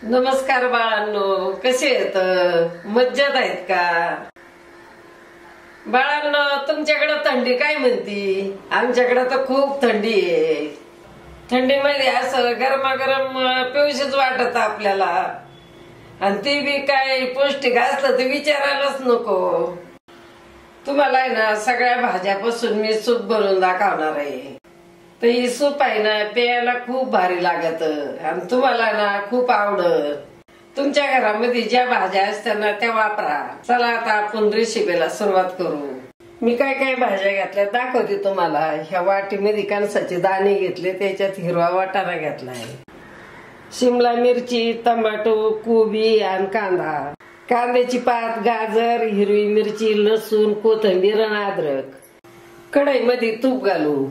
नमस्कार बाळांनो, कसे आहेत? मज्जेत आहेत का बाळांनो? तुमच्याकडे थंडी काय म्हणती? आमच्याकडे तर खूप थंडी आहे. थंडीमध्ये असं गरमागरम पिऊशीच वाटत आपल्याला, आणि ती बी काय पौष्टिक असलं तर विचारायलाच नको. तुम्हाला आहे ना सगळ्या भाज्यापासून मी सूप बनवून दाखवणार आहे. तर ही सूप आहे ना प्यायला खूप भारी लागत, आणि तुम्हाला ना खूप आवडत. तुमच्या घरामध्ये ज्या भाज्या असतात ना त्या वापरा. चला आता आपण रेसिपीला सुरुवात करू. मी काय काय भाज्या घेतल्या दाखवते तुम्हाला. ह्या वाटीमध्ये कणसाचे दाणे घेतले, त्याच्यात हिरवा वाटाणा घेतलाय, शिमला मिरची, टमाटो, कोबी आणि कांदा, कांद्याची पात, गाजर, हिरवी मिरची, लसूण, कोथिंबीर आणि अद्रक. कढईमध्ये तूप घालू.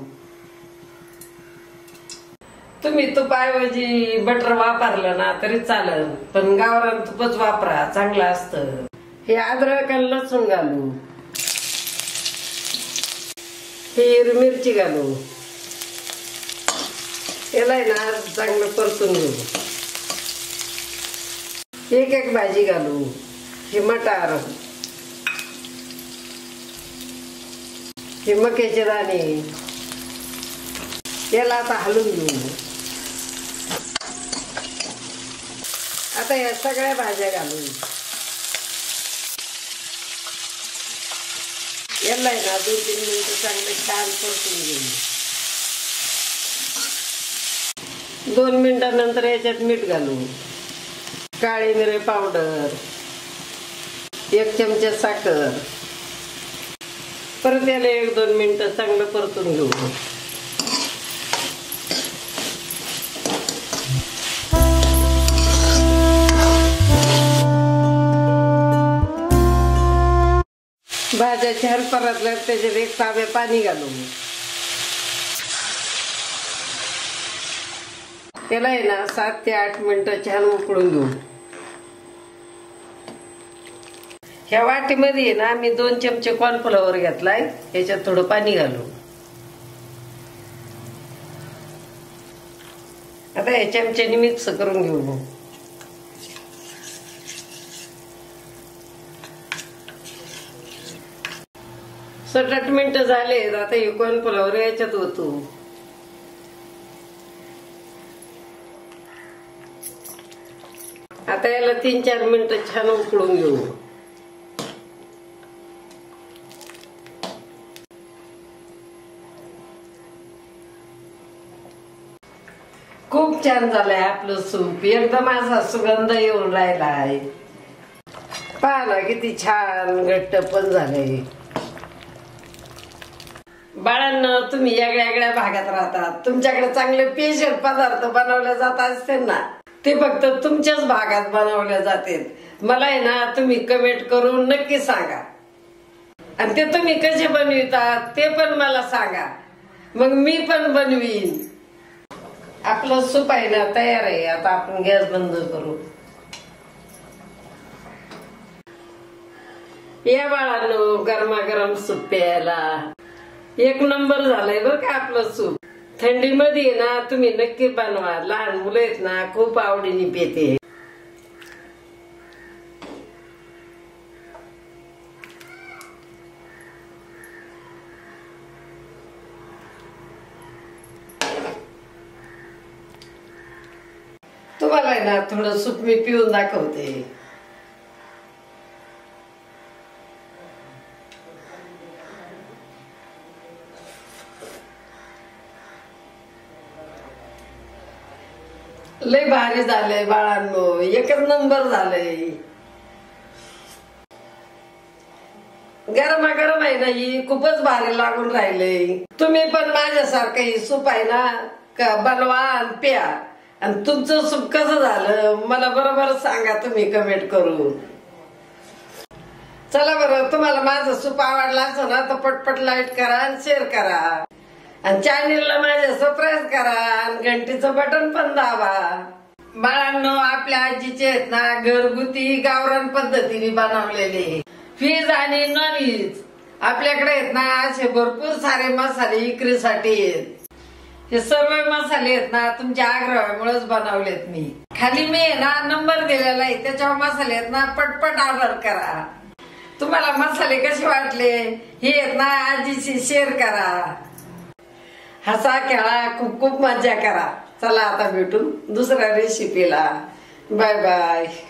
तुम्ही तुपाऐवजी बटर वापरलं ना तरी चालेल, पण गावरान तुपच वापरा, चांगलं असतं. हे अद्रक आणि लसूण घालू. हे हिरवी मिरची घालू. याला ना चांगलं परतून घेऊ. एक एक भाजी घालू. हे मटार, हे मक्याचे दाणे, याला आता हलवून घेऊ. आता या सगळ्या भाज्या घालू. याला ना 2-3 मिनिटं चांगले छान परतून घेऊ. 2 मिनिटांनंतर याच्यात मीठ घालू, काळी मिरी पावडर, 1 चमचा साखर. परत याला 1-2 मिनिटं चांगलं परतून घेऊ. भाज्या छान परतल्या, त्याच्यात 1 तांबे पाणी घालू. त्याला आहे ना 7 ते 8 मिनिटं छान उकळून घेऊ. ह्या वाटीमध्ये आहे ना मी 2 चमचे कॉर्नफ्लॉवर घेतलाय, याच्यात थोडं पाणी घालू. आता या चमच्याने मिक्स करून घेऊ. सात 8 मिनिटं झाले. आता हे कॉर्नफ्लॉवर याच्यात ओतू. आता याला 3-4 मिनिटं छान उकळून घेऊ. खूप छान झालंय आपलं सूप. एकदम असा सुगंध येऊन राहिलाय. पहा ना किती छान घट्ट पण झालंय. बाळांनो, तुम्ही वेगळ्या भागात राहतात, तुमच्याकडे चांगले स्पेशल पदार्थ बनवले जात असतील ना, ते फक्त तुमच्याच भागात बनवले जाते. मला आहे ना तुम्ही कमेंट करून नक्की सांगा, आणि ते तुम्ही कसे बनवितात ते पण मला सांगा, मग मी पण बनवीन. आपलं सूप आहे ना तयार आहे. आता आपण गॅस बंद करू. या बाळांनो, गरमागरम सूप प्यायला 1 नंबर झालंय बरं का आपलं सूप. थंडीमध्ये ना तुम्ही नक्की बनवा. लहान मुलं आहेत ना खूप आवडीने पिते. तुम्हाला आहे ना थोडं सूप मी पिऊन दाखवते. लय भारी झालंय बाळांनो, 1 नंबर झालंय. गरमागरम आहे ना, ही खूपच भारी लागून राहिलंय. तुम्ही पण माझ्यासारखं ही सूप आहे ना बनवा आणि प्या. आणि तुमचं सूप कसं झालं मला बरोबर सांगा तुम्ही कमेंट करून. चला बरं, तुम्हाला माझं सूप आवडलं असं ना तर पटपट लाईक करा आणि शेअर करा, आणि चॅनेलला माझ्या सबस्क्राईब करा, आणि घंटीचं बटन पण दाबा. बाळांनो, आपल्या आजीचे आहेत ना घरगुती गावरान पद्धतीने बनवलेले व्हेज आणि नॉन व्हेज आपल्याकडे आहेत ना असे भरपूर सारे मसाले विक्रीसाठी आहेत. हे सर्व मसाले आहेत ना तुमच्या आग्रहामुळेच बनवलेत मी. खाली मी ना नंबर दिलेला आहे, त्याच्यावर मसाले आहेत ना, पटपट ऑर्डर करा. तुम्हाला मसाले कसे वाटले हे आहेत ना आजीशी शेअर करा. हसा खेळा, खूप खूप मजा करा. चला आता भेटू दुसऱ्या रेसिपीला. Bye bye.